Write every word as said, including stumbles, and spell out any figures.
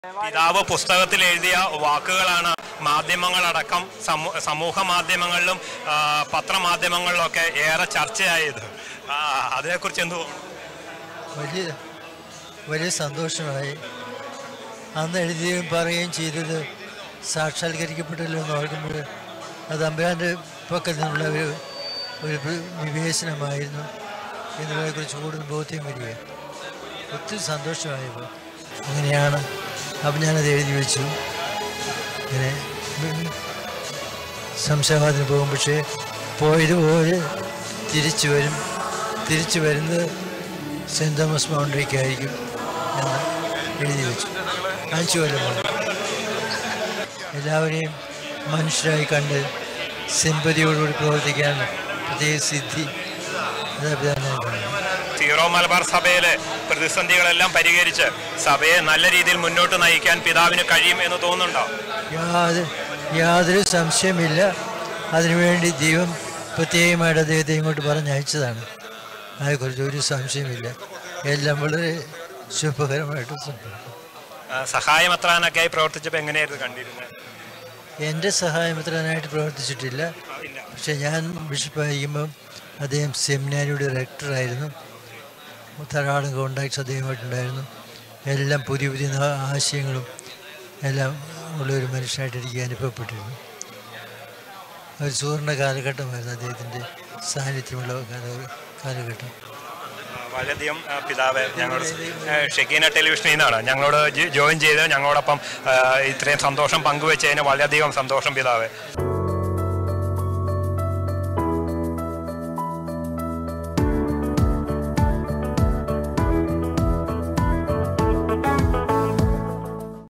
പിതാവ് പുസ്തകത്തിൽ എഴുതിയ വാക്കുകളാണ് മാധ്യമങ്ങളടക്കം സമൂഹ മാധ്യമങ്ങളിലും പത്രമാധ്യമങ്ങളിലൊക്കെ ഏറെ ചർച്ചയായത്. അതിനെക്കുറിച്ച് എന്തു വലിയ വലിയ സന്തോഷമായി. അന്ന് എഴുതുകയും പറയുകയും ചെയ്തത് സാക്ഷാത്കരിക്കപ്പെട്ടല്ലോ എന്ന് ഓർക്കുമ്പോൾ അത് അമ്പയാൻ്റെ പക്കൽ നിന്നുള്ള ഒരു ഒരു വിവേചനമായിരുന്നു എന്നതിനെക്കുറിച്ച് കൂടുതൽ ബോധ്യം വരിക. ഒത്തിരി സന്തോഷമായപ്പോൾ അങ്ങനെയാണ്. അപ്പം ഞാനത് എഴുതി വെച്ചു. ഇങ്ങനെ ശംശാബാദിന് പോകും, പക്ഷേ പോയതുപോലെ തിരിച്ചു വരും. തിരിച്ചു വരുന്നത് സെൻറ്റ് തോമസ് മൗണ്ടറിക്കായിരിക്കും എന്ന് എഴുതി വെച്ചു. അഞ്ചു കൊല്ലം കൊണ്ട് എല്ലാവരെയും മനുഷ്യരായി കണ്ട് സിമ്പതിയോടുകൂടി പ്രവർത്തിക്കാൻ പ്രത്യേക സിദ്ധി സീറോ മലബാർ സഭയിലെ പ്രതിസന്ധികളെല്ലാം പരിഹരിച്ച് സഭയെ നല്ല രീതിയിൽ മുന്നോട്ട് നയിക്കാൻ പിതാവിന് കഴിയും എന്ന് തോന്നുന്നുണ്ടോ? യാതൊരു യാതൊരു സംശയമില്ല. അതിനുവേണ്ടി ദൈവം പ്രത്യേകമായിട്ട് അദ്ദേഹത്തെ ഇങ്ങോട്ട് പറഞ്ഞയച്ചതാണ്. അതേക്കുറിച്ച് ഒരു സംശയമില്ല. എല്ലാം വളരെ ശുഭകരമായിട്ട് സംഭവിക്കും. സഹായമെത്രാനൊക്കെയായി പ്രവർത്തിച്ചപ്പോൾ എങ്ങനെയായിരുന്നു കണ്ടിരുന്നത്? എൻ്റെ സഹായമെത്രാനായിട്ട് പ്രവർത്തിച്ചിട്ടില്ല. പക്ഷെ ഞാൻ ബിഷപ്പായിരിക്കുമ്പം അദ്ദേഹം സെമിനാരിയുടെ ഡയറക്ടറായിരുന്നു. ധാരാളം കോണ്ടാക്ട്സ് അദ്ദേഹമായിട്ടുണ്ടായിരുന്നു. എല്ലാം പുതിയ പുതിയ ആശയങ്ങളും എല്ലാം ഉള്ളൊരു മനുഷ്യനായിട്ട് എനിക്ക് അനുഭവപ്പെട്ടിരുന്നു. ഒരു സുവർണ്ണ കാലഘട്ടമായിരുന്നു അദ്ദേഹത്തിൻ്റെ സാന്നിധ്യമുള്ള കാലഘട്ടം. വളരെയധികം പിതാവ് ഞങ്ങളോട് ഷെക്കീന ടെലിവിഷനിൽ നിന്നാണ് ഞങ്ങളോട് ജോയിൻ ചെയ്ത് ഞങ്ങളോടൊപ്പം ഇത്രയും സന്തോഷം പങ്കുവെച്ചതിന് വളരെയധികം സന്തോഷം പിതാവ്.